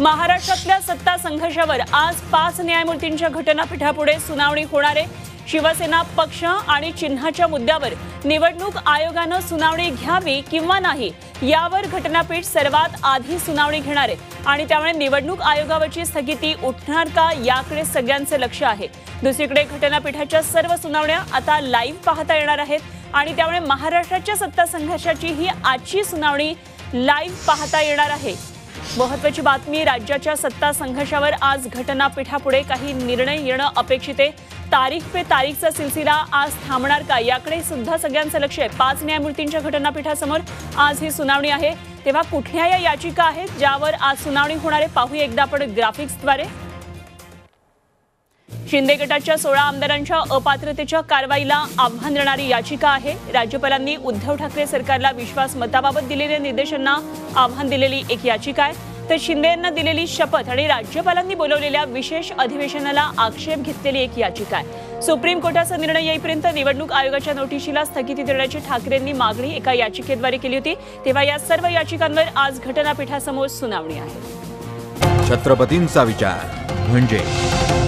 महाराष्ट्रातल्या सत्ता संघर्षावर आज 5 न्यायमूर्तींच्या घटनापीठापुढे सुनावणी होणार आहे। शिवसेना पक्ष आणि चिन्हाच्या मुद्द्यावर निवडणूक आयोगाने सुनावणी घ्यावी किंवा नाही यावर घटनापीठ सर्वात आधी सुनावणी घेणार आहे आणि त्यामुळे निवडणूक आयोगावरची स्थगिती उठणार का याकडे सगळ्यांचे लक्ष आहे। दुसरीकडे घटनापीठाच्या सर्व सुनावण्या आता लाईव्ह पाहता येणार आहेत आणि त्यामुळे महाराष्ट्राच्या सत्ता संघर्षाची ही आजची सुनावणी लाईव्ह पाहता येणार आहे। महत्त्वाची बातमी, राज्याच्या सत्ता संघर्षावर आज घटनापीठापुढे काही निर्णय येणं अपेक्षित आहे। तारीख पे तारीखचा सिलसिला आज थांबणार का याकडे सुद्धा सगळ्यांचं लक्ष आहे। 5 न्यायमूर्तींच्या घटनापीठासमोर आज ही सुनावणी आहे, तेव्हा कुठल्या या याचिका आहेत ज्यावर आज सुनावणी होणार आहे पाहूया एकदा आपण ग्राफिक्सद्वारे। शिंदे गटाच्या 16 आमदारांच्या अपात्रतेच्या कारवाईला आव्हान देणारी याचिका आहे। राज्यपालांनी उद्धव ठाकरे सरकारला विश्वास मताबाबत दिलेल्या निर्देशांना आव्हान दिलेली एक याचिका आहे, तर शिंदे यांना दिलेली शपथ आणि राज्यपालांनी बोलवलेल्या विशेष अधिवेशनाला आक्षेप घेतलेली एक याचिका आहे। सुप्रीम कोर्टाचा निर्णय येईपर्यंत निवडणूक आयोगाच्या नोटिशीला स्थगिती देण्याची ठाकरेंनी मागणी एका याचिकेद्वारे केली होती, तेव्हा या सर्व याचिकांवर आज घटनापीठासमोर सुनावणी आहे। छत्रपतींचा विचार म्हणजे